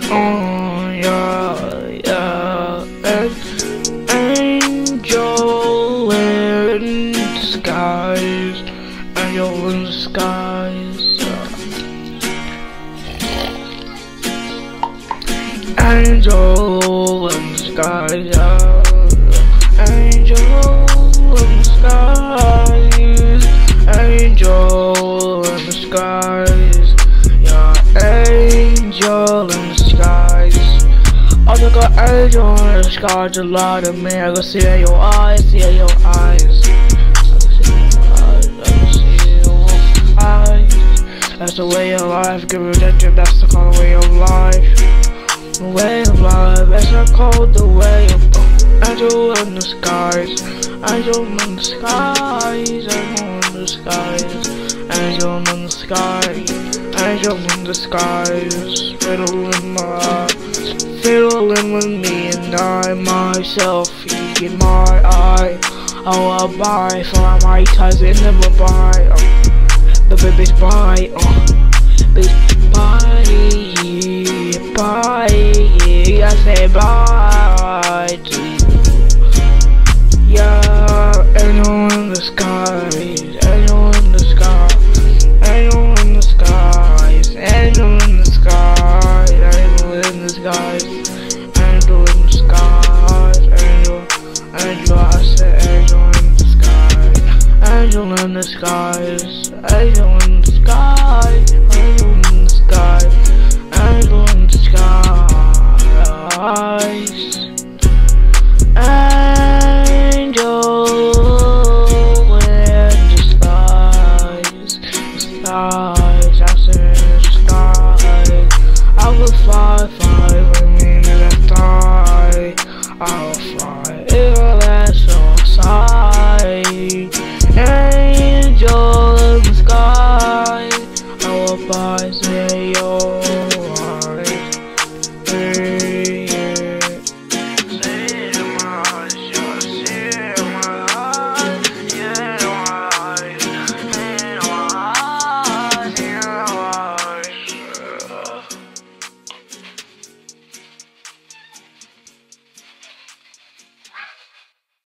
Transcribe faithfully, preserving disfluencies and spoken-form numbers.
Oh yeah, yeah. An angel in disguise, angel in disguise. Angel in disguise, yeah. Angel in disguise, angel in disguise, yeah. Angel in disguise. I took an angel in disguise to lie to me. I can see in your eyes, see in your eyes. I can see in your eyes, I can see in your eyes. That's the way of life, give redemption, that's the kind of way of life. The way of life, that's not called the way of angel in the skies, angel in the skies, angel in the skies, angel in the skies, angel in the skies, fiddling my eyes, fiddling with me and I myself in my eye. Oh, I'll buy for my cousin, never buy. Oh, the baby's buy. Oh, baby's buy. Bye, I say bye to you. Yeah, angel in the skies, angel in the sky, angel in the skies, angel in the skies, angel in the skies, angel in the skies, angel, angel, I say angel in the skies, angel in the skies, angel in the skies, angel in the skies. Angel in disguise, angel in disguise, disguise, I say disguise. I will fly, fly with me and I die. I